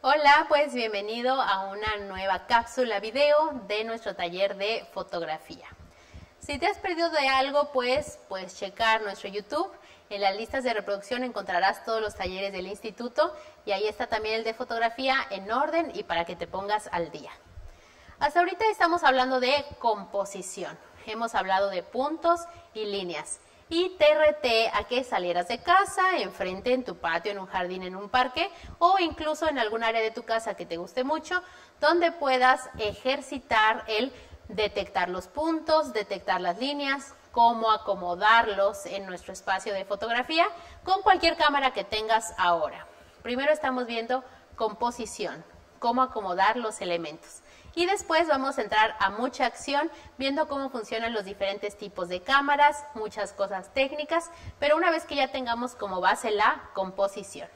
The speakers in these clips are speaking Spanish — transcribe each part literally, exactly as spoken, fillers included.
Hola, pues bienvenido a una nueva cápsula video de nuestro taller de fotografía. Si te has perdido de algo, pues puedes checar nuestro YouTube. En las listas de reproducción encontrarás todos los talleres del instituto y ahí está también el de fotografía en orden y para que te pongas al día. Hasta ahorita estamos hablando de composición. Hemos hablado de puntos y líneas. Y te reté a que salieras de casa, enfrente, en tu patio, en un jardín, en un parque o incluso en algún área de tu casa que te guste mucho, donde puedas ejercitar el detectar los puntos, detectar las líneas, cómo acomodarlos en nuestro espacio de fotografía con cualquier cámara que tengas ahora. Primero estamos viendo composición, cómo acomodar los elementos. Y después vamos a entrar a mucha acción viendo cómo funcionan los diferentes tipos de cámaras, muchas cosas técnicas, pero una vez que ya tengamos como base la composición.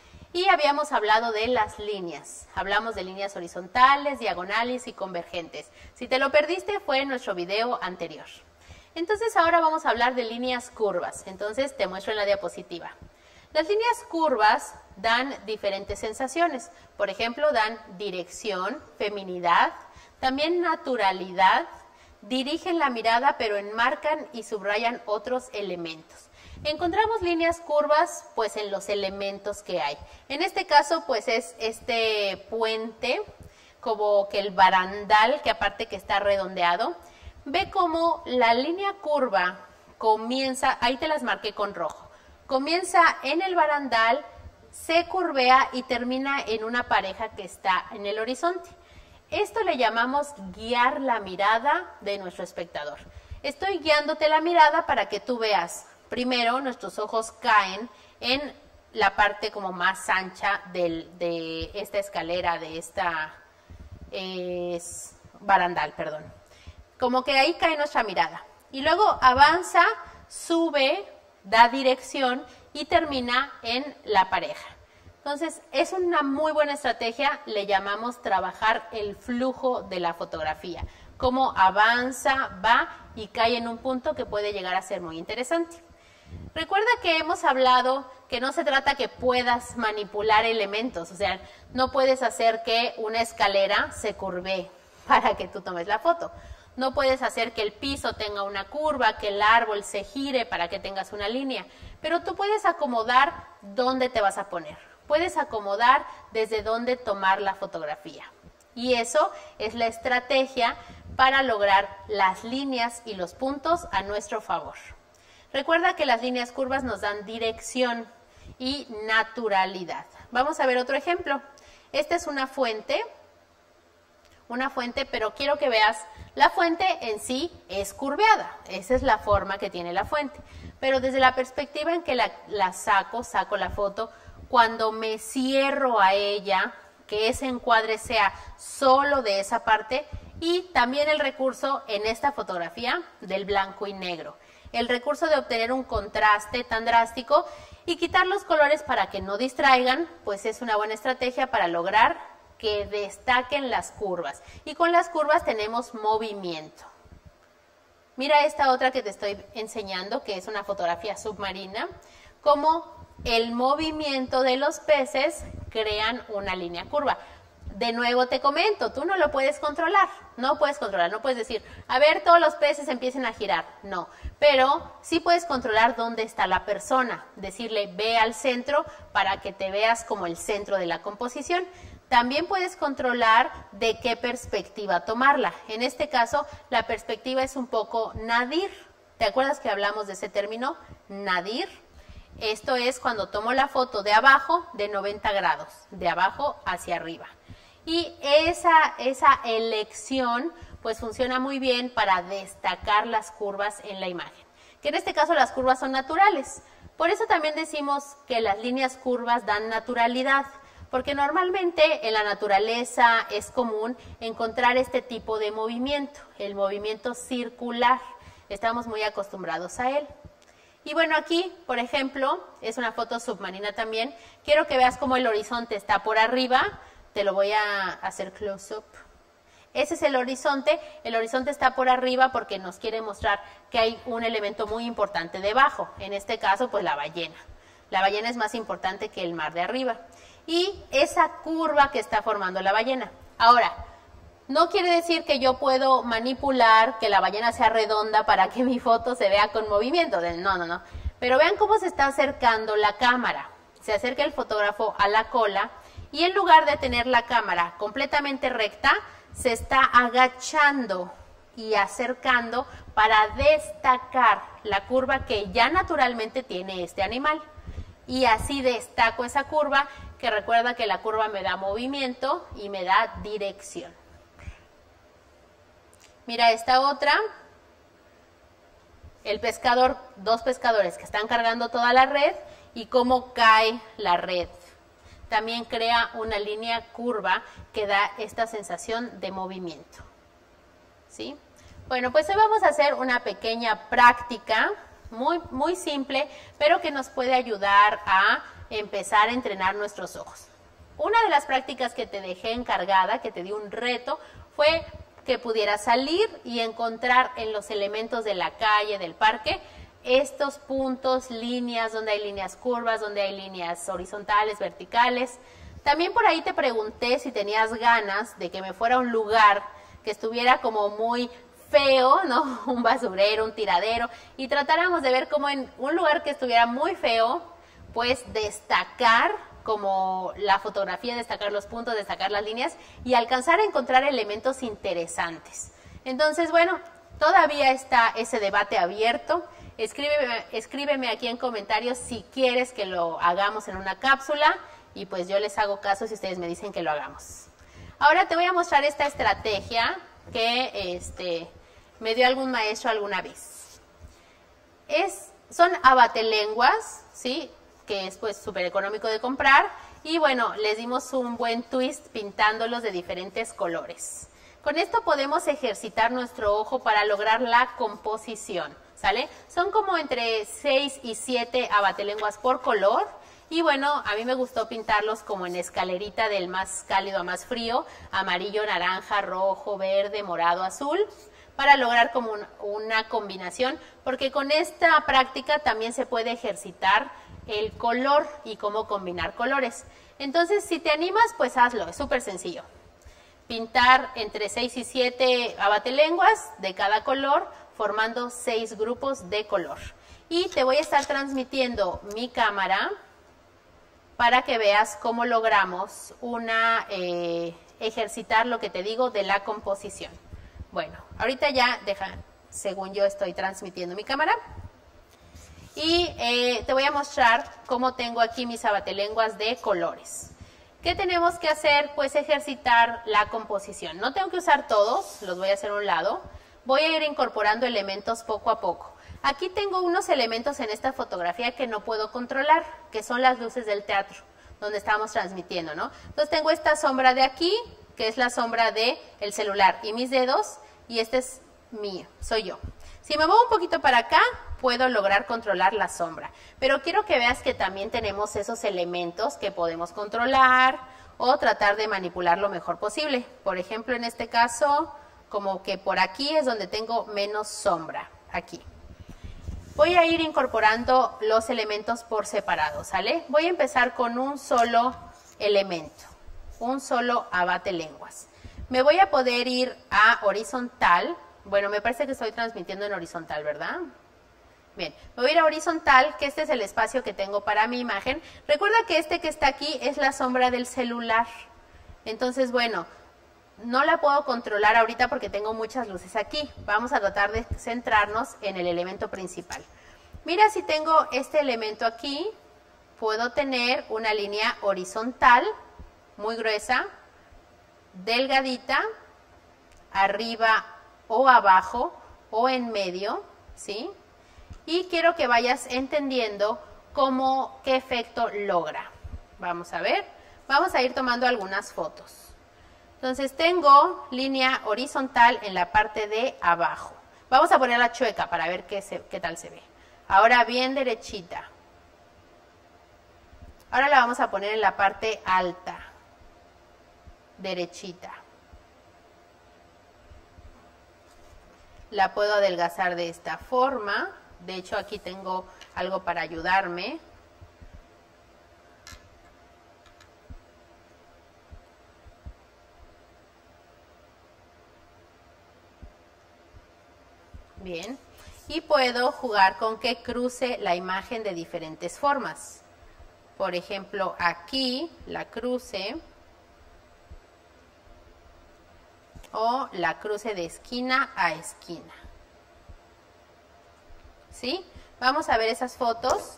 Y habíamos hablado de las líneas, hablamos de líneas horizontales, diagonales y convergentes. Si te lo perdiste fue en nuestro video anterior. Entonces ahora vamos a hablar de líneas curvas, entonces te muestro en la diapositiva. Las líneas curvas dan diferentes sensaciones, por ejemplo, dan dirección, feminidad, también naturalidad, dirigen la mirada pero enmarcan y subrayan otros elementos. Encontramos líneas curvas pues en los elementos que hay. En este caso pues es este puente, como que el barandal, que aparte que está redondeado. Ve cómo la línea curva comienza, ahí te las marqué con rojo. Comienza en el barandal, se curvea y termina en una pareja que está en el horizonte. Esto le llamamos guiar la mirada de nuestro espectador. Estoy guiándote la mirada para que tú veas. Primero, nuestros ojos caen en la parte como más ancha del, de esta escalera, de esta es, barandal, perdón. Como que ahí cae nuestra mirada. Y luego avanza, sube, da dirección y termina en la pareja. Entonces, es una muy buena estrategia, le llamamos trabajar el flujo de la fotografía. Cómo avanza, va y cae en un punto que puede llegar a ser muy interesante. Recuerda que hemos hablado que no se trata que puedas manipular elementos, o sea, no puedes hacer que una escalera se curve para que tú tomes la foto. No puedes hacer que el piso tenga una curva, que el árbol se gire para que tengas una línea, pero tú puedes acomodar dónde te vas a poner. Puedes acomodar desde dónde tomar la fotografía. Y eso es la estrategia para lograr las líneas y los puntos a nuestro favor. Recuerda que las líneas curvas nos dan dirección y naturalidad. Vamos a ver otro ejemplo. Esta es una fuente. Una fuente, pero quiero que veas, la fuente en sí es curveada, esa es la forma que tiene la fuente, pero desde la perspectiva en que la, la saco, saco la foto, cuando me cierro a ella, que ese encuadre sea solo de esa parte, y también el recurso en esta fotografía del blanco y negro, el recurso de obtener un contraste tan drástico y quitar los colores para que no distraigan, pues es una buena estrategia para lograr que destaquen las curvas. Y con las curvas tenemos movimiento. Mira esta otra que te estoy enseñando, que es una fotografía submarina, cómo el movimiento de los peces crean una línea curva. De nuevo te comento, tú no lo puedes controlar, no puedes controlar, no puedes decir, a ver, todos los peces empiecen a girar, no, pero sí puedes controlar dónde está la persona, decirle, ve al centro para que te veas como el centro de la composición. También puedes controlar de qué perspectiva tomarla. En este caso, la perspectiva es un poco nadir. ¿Te acuerdas que hablamos de ese término? Nadir. Esto es cuando tomo la foto de abajo de noventa grados, de abajo hacia arriba. Y esa, esa elección pues funciona muy bien para destacar las curvas en la imagen. Que en este caso las curvas son naturales. Por eso también decimos que las líneas curvas dan naturalidad. Porque normalmente en la naturaleza es común encontrar este tipo de movimiento, el movimiento circular. Estamos muy acostumbrados a él. Y bueno, aquí, por ejemplo, es una foto submarina también. Quiero que veas cómo el horizonte está por arriba. Te lo voy a hacer close-up. Ese es el horizonte. El horizonte está por arriba porque nos quiere mostrar que hay un elemento muy importante debajo. En este caso, pues la ballena. La ballena es más importante que el mar de arriba. y esa curva que está formando la ballena. Ahora, no quiere decir que yo puedo manipular que la ballena sea redonda para que mi foto se vea con movimiento. No, no, no. Pero vean cómo se está acercando la cámara. Se acerca el fotógrafo a la cola y en lugar de tener la cámara completamente recta, se está agachando y acercando para destacar la curva que ya naturalmente tiene este animal. Y así destaco esa curva, que recuerda que la curva me da movimiento y me da dirección. Mira esta otra, el pescador, dos pescadores que están cargando toda la red y cómo cae la red. También crea una línea curva que da esta sensación de movimiento. ¿Sí? Bueno, pues hoy vamos a hacer una pequeña práctica, muy, muy simple, pero que nos puede ayudar a empezar a entrenar nuestros ojos. Una de las prácticas que te dejé encargada, que te di un reto, fue que pudieras salir y encontrar en los elementos de la calle, del parque, estos puntos, líneas, donde hay líneas curvas, donde hay líneas horizontales, verticales. También por ahí te pregunté si tenías ganas de que me fuera a un lugar que estuviera como muy feo, ¿no? Un basurero, un tiradero, y tratáramos de ver cómo en un lugar que estuviera muy feo, pues destacar como la fotografía, destacar los puntos, destacar las líneas y alcanzar a encontrar elementos interesantes. Entonces, bueno, todavía está ese debate abierto. Escríbeme, escríbeme aquí en comentarios si quieres que lo hagamos en una cápsula y pues yo les hago caso si ustedes me dicen que lo hagamos. Ahora te voy a mostrar esta estrategia que este, me dio algún maestro alguna vez. Es, son abatelenguas, ¿sí? Que es pues súper económico de comprar y bueno, les dimos un buen twist pintándolos de diferentes colores. Con esto podemos ejercitar nuestro ojo para lograr la composición, ¿sale? Son como entre seis y siete abatelenguas por color y bueno, a mí me gustó pintarlos como en escalerita del más cálido a más frío, amarillo, naranja, rojo, verde, morado, azul, para lograr como un, una combinación, porque con esta práctica también se puede ejercitar el color y cómo combinar colores. Entonces, si te animas, pues hazlo, es súper sencillo. Pintar entre seis y siete abatelenguas de cada color, formando seis grupos de color. Y te voy a estar transmitiendo mi cámara para que veas cómo logramos una eh, ejercitar lo que te digo de la composición. Bueno, ahorita ya, deja, según yo estoy transmitiendo mi cámara. Y eh, te voy a mostrar cómo tengo aquí mis abatelenguas de colores. ¿Qué tenemos que hacer? Pues ejercitar la composición. No tengo que usar todos, los voy a hacer a un lado. Voy a ir incorporando elementos poco a poco. Aquí tengo unos elementos en esta fotografía que no puedo controlar, que son las luces del teatro, donde estamos transmitiendo, ¿no? Entonces tengo esta sombra de aquí, que es la sombra del celular, y mis dedos, y este es mío, soy yo. Si me muevo un poquito para acá, puedo lograr controlar la sombra. Pero quiero que veas que también tenemos esos elementos que podemos controlar o tratar de manipular lo mejor posible. Por ejemplo, en este caso, como que por aquí es donde tengo menos sombra, aquí. Voy a ir incorporando los elementos por separado, ¿sale? Voy a empezar con un solo elemento, un solo abatelenguas. Me voy a poder ir a horizontal. Bueno, me parece que estoy transmitiendo en horizontal, ¿verdad? Bien, me voy a ir a horizontal, que este es el espacio que tengo para mi imagen. Recuerda que este que está aquí es la sombra del celular. Entonces, bueno, no la puedo controlar ahorita porque tengo muchas luces aquí. Vamos a tratar de centrarnos en el elemento principal. Mira, si tengo este elemento aquí, puedo tener una línea horizontal, muy gruesa, delgadita, arriba o abajo o en medio, ¿sí? Y quiero que vayas entendiendo cómo, qué efecto logra. Vamos a ver, vamos a ir tomando algunas fotos. Entonces tengo línea horizontal en la parte de abajo. Vamos a ponerla chueca para ver qué, se, qué tal se ve. Ahora bien derechita. Ahora la vamos a poner en la parte alta, derechita. La puedo adelgazar de esta forma. De hecho, aquí tengo algo para ayudarme. Bien. Y puedo jugar con que cruce la imagen de diferentes formas. Por ejemplo, aquí la cruce o la cruce de esquina a esquina. ¿Sí? Vamos a ver esas fotos.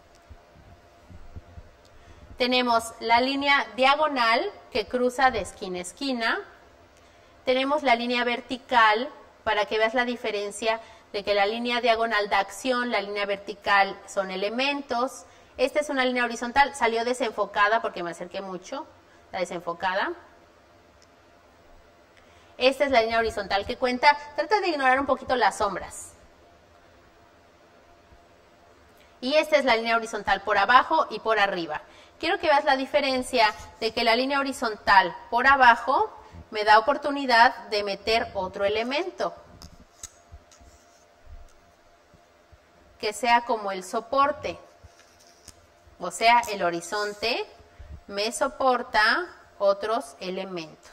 Tenemos la línea diagonal que cruza de esquina a esquina. Tenemos la línea vertical para que veas la diferencia de que la línea diagonal da acción, la línea vertical son elementos. Esta es una línea horizontal, salió desenfocada porque me acerqué mucho, la desenfocada. Esta es la línea horizontal que cuenta, trata de ignorar un poquito las sombras. Y esta es la línea horizontal por abajo y por arriba. Quiero que veas la diferencia de que la línea horizontal por abajo me da oportunidad de meter otro elemento, que sea como el soporte. O sea, el horizonte me soporta otros elementos.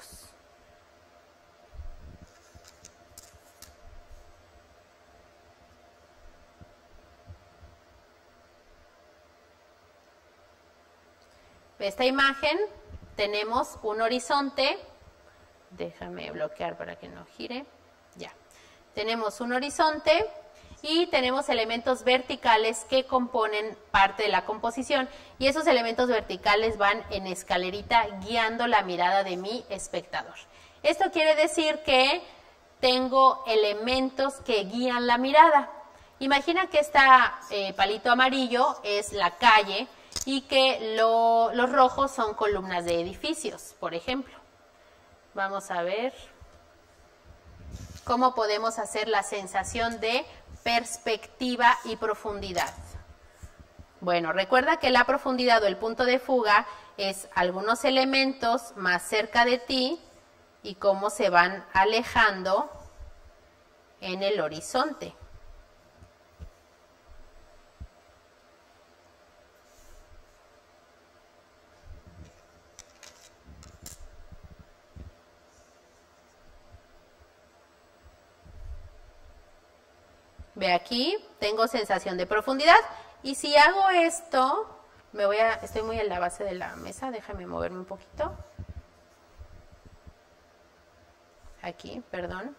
Esta imagen tenemos un horizonte. Déjame bloquear para que no gire. Ya. Tenemos un horizonte y tenemos elementos verticales que componen parte de la composición. Y esos elementos verticales van en escalerita guiando la mirada de mi espectador. Esto quiere decir que tengo elementos que guían la mirada. Imagina que este eh, palito amarillo es la calle y que lo, los rojos son columnas de edificios, por ejemplo. Vamos a ver cómo podemos hacer la sensación de perspectiva y profundidad. Bueno, recuerda que la profundidad o el punto de fuga es algunos elementos más cerca de ti y cómo se van alejando en el horizonte. Ve aquí, tengo sensación de profundidad. Y si hago esto, me voy a, estoy muy en la base de la mesa, déjame moverme un poquito. Aquí, perdón.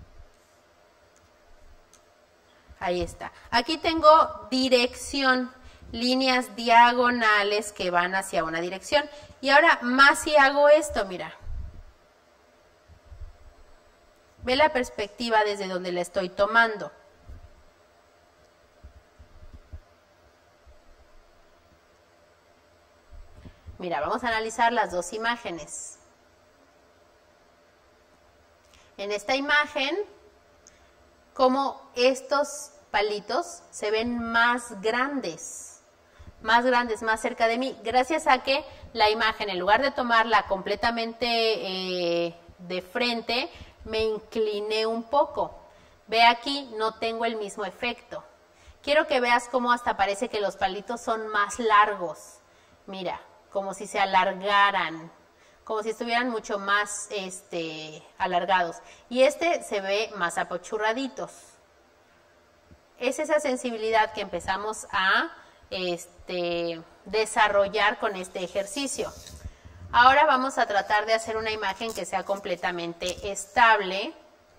Ahí está. Aquí tengo dirección, líneas diagonales que van hacia una dirección. Y ahora más si hago esto, mira. Ve la perspectiva desde donde la estoy tomando. Mira, vamos a analizar las dos imágenes. En esta imagen, como estos palitos se ven más grandes, más grandes, más cerca de mí, gracias a que la imagen, en lugar de tomarla completamente eh, de frente, me incliné un poco. Ve aquí, no tengo el mismo efecto. Quiero que veas cómo hasta parece que los palitos son más largos. Mira, como si se alargaran, como si estuvieran mucho más este, alargados. Y este se ve más apachurraditos. Es esa sensibilidad que empezamos a este, desarrollar con este ejercicio. Ahora vamos a tratar de hacer una imagen que sea completamente estable.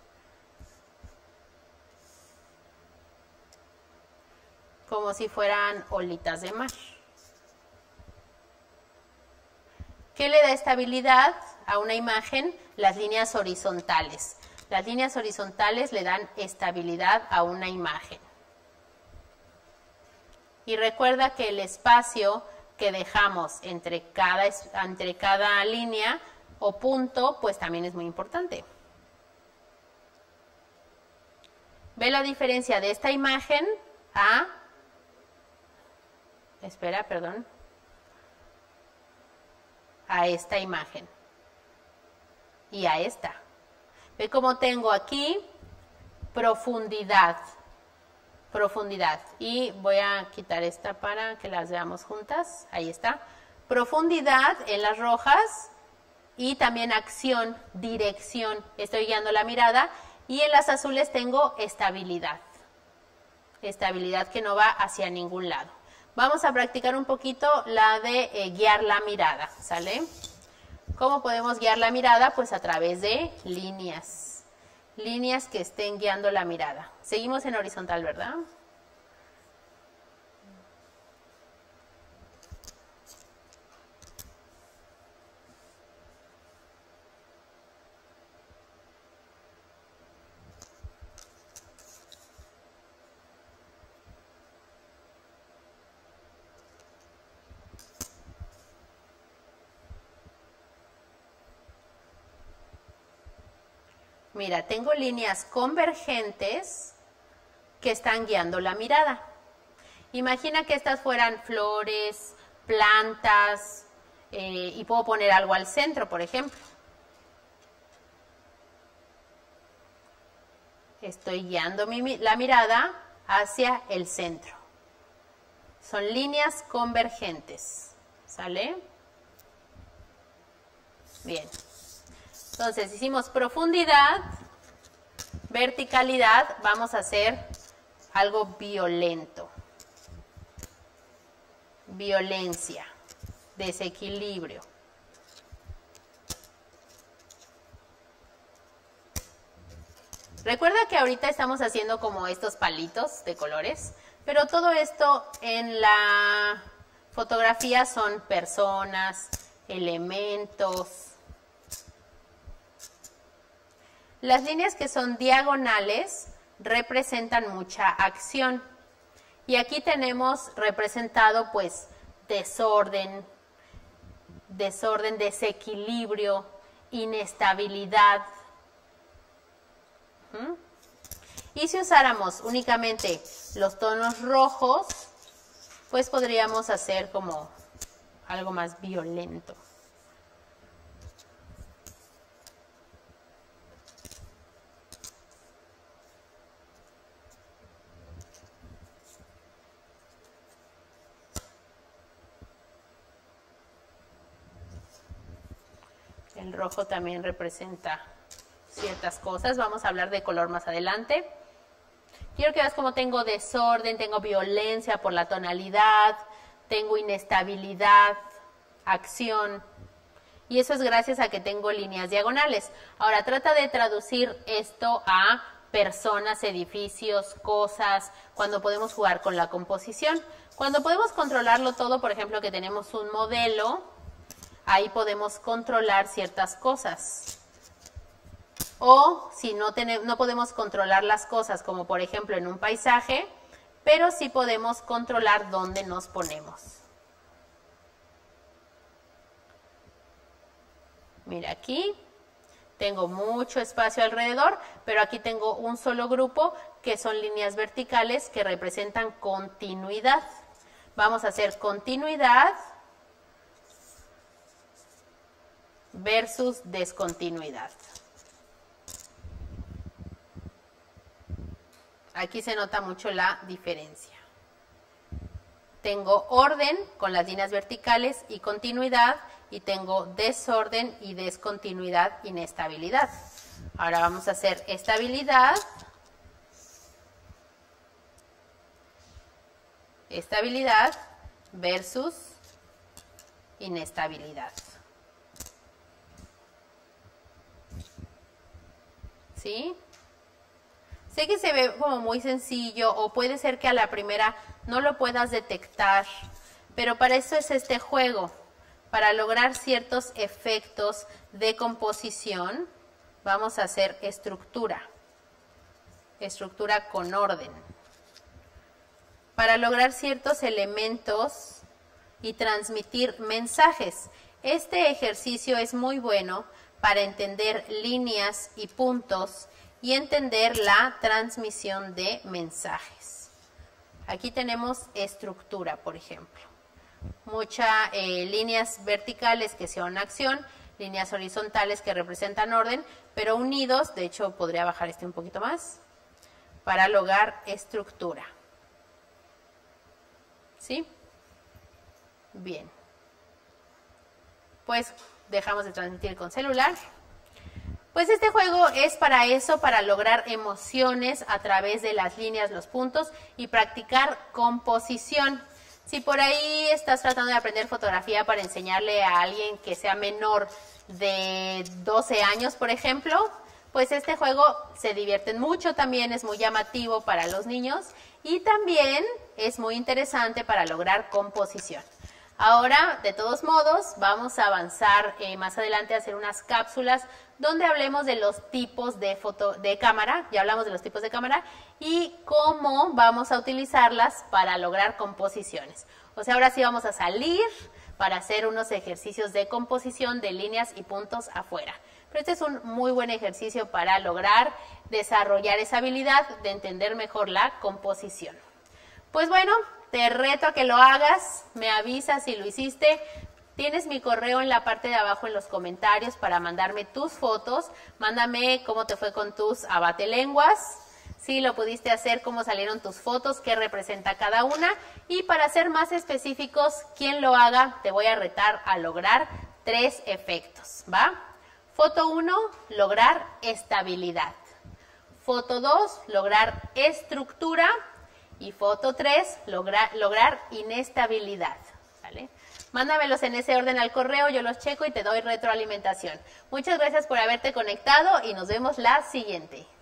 Como si fueran olitas de mar. ¿Qué le da estabilidad a una imagen? Las líneas horizontales. Las líneas horizontales le dan estabilidad a una imagen. Y recuerda que el espacio que dejamos entre cada, entre cada línea o punto, pues también es muy importante. ¿Ve la diferencia de esta imagen a... Espera, perdón. A esta imagen y a esta. Ve cómo tengo aquí profundidad, profundidad. Y voy a quitar esta para que las veamos juntas. Ahí está. Profundidad en las rojas y también acción, dirección. Estoy guiando la mirada Y en las azules tengo estabilidad. Estabilidad que no va hacia ningún lado. Vamos a practicar un poquito la de eh, guiar la mirada, ¿sale? ¿Cómo podemos guiar la mirada? Pues a través de líneas. Líneas que estén guiando la mirada. Seguimos en horizontal, ¿verdad? Mira, tengo líneas convergentes que están guiando la mirada. Imagina que estas fueran flores, plantas, eh, y puedo poner algo al centro, por ejemplo. Estoy guiando mi, la mirada hacia el centro. Son líneas convergentes, ¿sale? Bien. Entonces, hicimos profundidad, verticalidad, vamos a hacer algo violento. Violencia, desequilibrio. Recuerda que ahorita estamos haciendo como estos palitos de colores, pero todo esto en la fotografía son personas, elementos. Las líneas que son diagonales representan mucha acción. Y aquí tenemos representado pues desorden, desorden, desequilibrio, inestabilidad. ¿Mm? Y si usáramos únicamente los tonos rojos, pues podríamos hacer como algo más violento. El rojo también representa ciertas cosas. Vamos a hablar de color más adelante. Quiero que veas cómo tengo desorden, tengo violencia por la tonalidad, tengo inestabilidad, acción. Y eso es gracias a que tengo líneas diagonales. Ahora trata de traducir esto a personas, edificios, cosas, cuando podemos jugar con la composición. Cuando podemos controlarlo todo, por ejemplo, que tenemos un modelo, ahí podemos controlar ciertas cosas. O si no, tenemos, no podemos controlar las cosas, como por ejemplo en un paisaje, pero sí podemos controlar dónde nos ponemos. Mira, aquí tengo mucho espacio alrededor, pero aquí tengo un solo grupo que son líneas verticales que representan continuidad. Vamos a hacer continuidad versus descontinuidad. Aquí se nota mucho la diferencia. Tengo orden con las líneas verticales y continuidad, y tengo desorden y descontinuidad, inestabilidad. Ahora vamos a hacer estabilidad. Estabilidad versus inestabilidad. ¿Sí? Sé que se ve como muy sencillo, o puede ser que a la primera no lo puedas detectar, pero para eso es este juego, para lograr ciertos efectos de composición. Vamos a hacer estructura, estructura con orden, para lograr ciertos elementos y transmitir mensajes. Este ejercicio es muy bueno para entender líneas y puntos y entender la transmisión de mensajes. Aquí tenemos estructura, por ejemplo. Muchas eh, líneas verticales que son acción, líneas horizontales que representan orden, pero unidos, de hecho podría bajar este un poquito más, para lograr estructura. ¿Sí? Bien. Pues dejamos de transmitir con celular. Pues este juego es para eso, para lograr emociones a través de las líneas, los puntos y practicar composición. Si por ahí estás tratando de aprender fotografía para enseñarle a alguien que sea menor de doce años, por ejemplo, pues este juego se divierten mucho, también es muy llamativo para los niños y también es muy interesante para lograr composición. Ahora, de todos modos, vamos a avanzar eh, más adelante a hacer unas cápsulas donde hablemos de los tipos de, foto, de cámara, ya hablamos de los tipos de cámara, y cómo vamos a utilizarlas para lograr composiciones. O sea, ahora sí vamos a salir para hacer unos ejercicios de composición de líneas y puntos afuera. Pero este es un muy buen ejercicio para lograr desarrollar esa habilidad de entender mejor la composición. Pues bueno, te reto a que lo hagas, me avisas si lo hiciste. Tienes mi correo en la parte de abajo en los comentarios para mandarme tus fotos. Mándame cómo te fue con tus abatelenguas, si lo pudiste hacer, cómo salieron tus fotos, qué representa cada una. Y para ser más específicos, quien lo haga, te voy a retar a lograr tres efectos, ¿va? Foto uno, lograr estabilidad. Foto dos, lograr estructura. Y foto tres, lograr, lograr inestabilidad, ¿vale? Mándamelos en ese orden al correo, yo los checo y te doy retroalimentación. Muchas gracias por haberte conectado y nos vemos la siguiente.